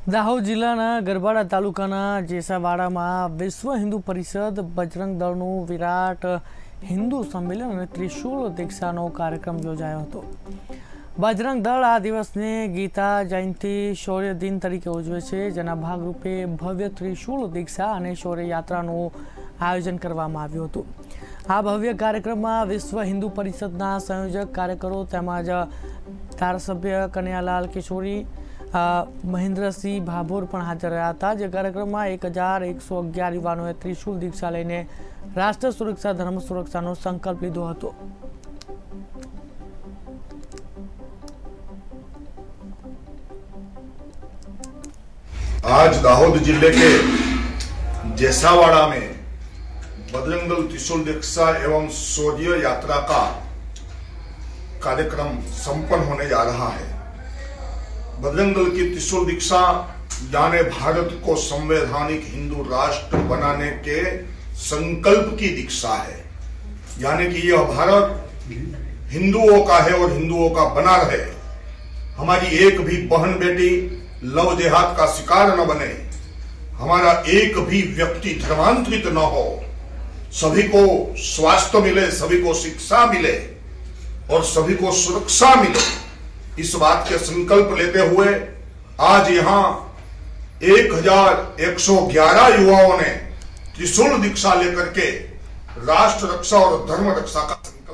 દાહોદ જિલ્લાના ગરબાડા તાલુકાના જેસાવાડામાં વિશ્વ હિન્દુ પરિષદ બજરંગ દળનું વિરાટ હિન્દુ સંમેલન અને ત્રિશુલ દીક્ષાનો કાર્યક્રમ યોજાયો હતો। બજરંગ દળ આ દિવસને ગીતા જયંતિ શૌર્ય દિન તરીકે ઉજવે છે, જેના ભાગરૂપે ભવ્ય ત્રિશુલ દીક્ષા અને શૌર્ય યાત્રાનું આયોજન કરવામાં આવ્યું હતું। આ ભવ્ય કાર્યક્રમમાં વિશ્વ હિન્દુ પરિષદના સંયોજક કાર્યકરો તેમજ ધારાસભ્ય કનૈયાલાલ કિશોરી મહેન્દ્રસિંહ ભાભોર પણ હાજર રહ્યા હતા। જે કાર્યક્રમમાં 1111 યુવાનોએ ત્રિશુલ દીક્ષા લઈને રાષ્ટ્ર સુરક્ષા ધર્મ સુરક્ષાનો સંકલ્પ લીધો હતો। आज दाहोद जिले के जेसावाड़ा में बजरंग दल त्रिशूल दीक्षा एवं शौर्य यात्रा का कार्यक्रम संपन्न होने जा रहा है। बजरंग दल की त्रिशूल दीक्षा यानी भारत को संवैधानिक हिंदू राष्ट्र बनाने के संकल्प की दीक्षा है, यानी कि यह भारत हिंदुओं का है और हिंदुओं का बना रहे। हमारी एक भी बहन बेटी लव जिहाद का शिकार न बने, हमारा एक भी व्यक्ति धर्मांतरित न हो, सभी को स्वास्थ्य मिले, सभी को शिक्षा मिले और सभी को सुरक्षा मिले, इस बात के संकल्प लेते हुए आज यहाँ 1111 युवाओं ने त्रिशूल दीक्षा लेकर के राष्ट्र रक्षा और धर्म रक्षा का